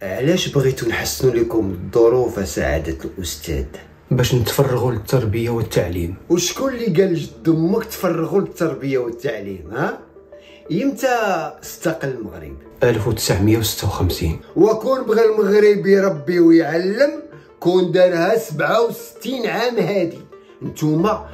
علاش بغيتو نحسنوا لكم الظروف سعادة الأستاذ؟ باش نتفرغوا للتربية والتعليم. وشكون اللي قال جد امك تفرغوا للتربية والتعليم؟ ها؟ يمتى استقل المغرب؟ 1956. وكون بغى المغرب يربي ويعلم كون دارها 67 عام هادي. نتوما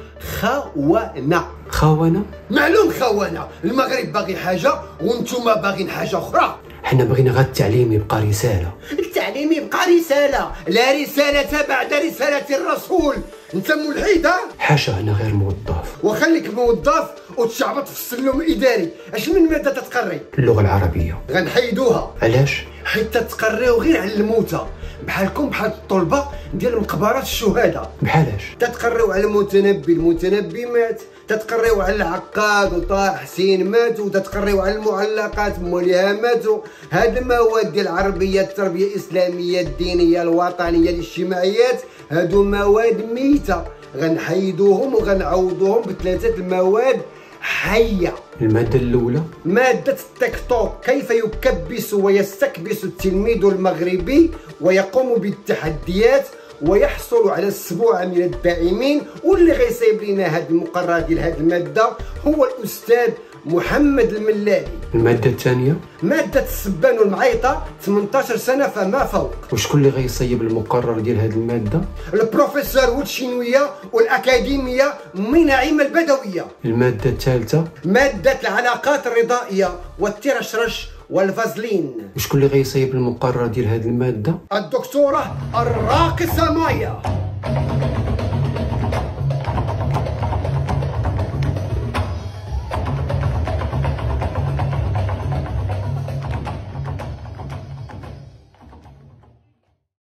خونة؟ معلوم خونة. المغرب باغي حاجة وانتوما باغين حاجة أخرى. حنا بغينا غير التعليم يبقى رسالة. التعليم يبقى رسالة، لا رسالة بعد رسالة الرسول. انت ملحد؟ حاشا، انا غير موظف. وخليك موظف وتشعبط في السلم الاداري. اش من ماده تتقري؟ اللغة العربية. غنحيدوها. علاش؟ حيت تتقريو غير على الموتى، بحالكم بحال الطلبه ديال مقبرات الشهداء. بحالاش؟ تتقريو على المتنبي مات، تتقريو على العقاد وطه حسين مات، وتتقريو على المعلقات موليها ماتوا. هاد المواد ديال العربيه، التربيه الاسلاميه، الدينيه، الوطنيه، الاجتماعيات، هادو مواد ميته. غنحيدوهم وغنعوضوهم بثلاثه المواد حيه. المادة الأولى مادة التيك-توك، كيف يكبس ويستكبس التلميذ المغربي ويقوم بالتحديات ويحصل على السبوع من الداعمين. واللي غيصيب لنا هاد المقرر ديال هاد المادة هو الأستاذ محمد الملالي. المادة الثانية مادة السبان والمعيطة، 18 سنة فما فوق. وشكون اللي غيصيب المقرر ديال هاد المادة؟ البروفيسور والشينوية والأكاديمية منعم البدوية. المادة الثالثة مادة العلاقات الرضائية والترشرش والفازلين. وشكون اللي غيصيب المقرر ديال هاد المادة؟ الدكتورة الراقصة مايا.